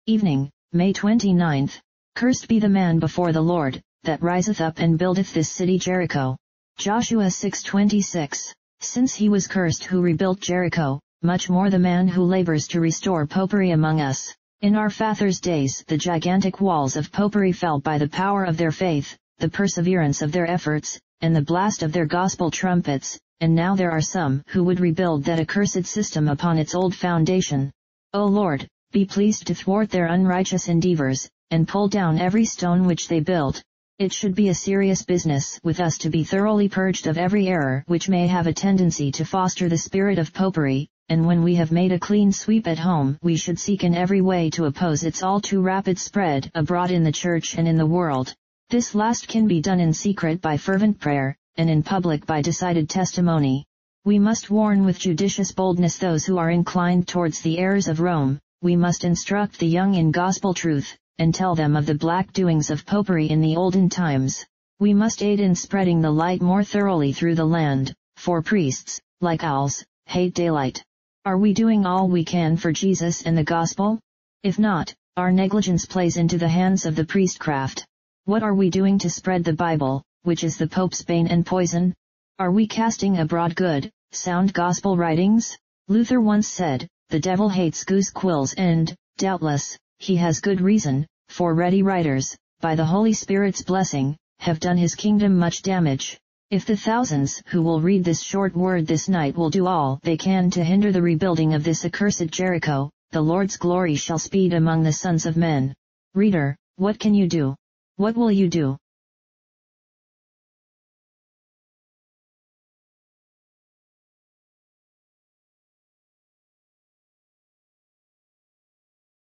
Evening, May 29. Cursed be the man before the Lord, that riseth up and buildeth this city Jericho. Joshua 6:26. Since he was cursed who rebuilt Jericho, much more the man who labors to restore popery among us. In our fathers' days the gigantic walls of popery fell by the power of their faith, the perseverance of their efforts, and the blast of their gospel trumpets, and now there are some who would rebuild that accursed system upon its old foundation. O Lord, be pleased to thwart their unrighteous endeavors, and pull down every stone which they built. It should be a serious business with us to be thoroughly purged of every error which may have a tendency to foster the spirit of popery, and when we have made a clean sweep at home we should seek in every way to oppose its all too rapid spread abroad in the church and in the world. This last can be done in secret by fervent prayer, and in public by decided testimony. We must warn with judicious boldness those who are inclined towards the errors of Rome, we must instruct the young in gospel truth, and tell them of the black doings of popery in the olden times. We must aid in spreading the light more thoroughly through the land, for priests, like owls, hate daylight. Are we doing all we can for Jesus and the gospel? If not, our negligence plays into the hands of the priestcraft. What are we doing to spread the Bible, which is the Pope's bane and poison? Are we casting abroad good, sound gospel writings? Luther once said, the devil hates goose quills and, doubtless, he has good reason, for ready writers, by the Holy Spirit's blessing, have done his kingdom much damage. If the thousands who will read this short word this night will do all they can to hinder the rebuilding of this accursed Jericho, the Lord's glory shall speed among the sons of men. Reader, what can you do? What will you do?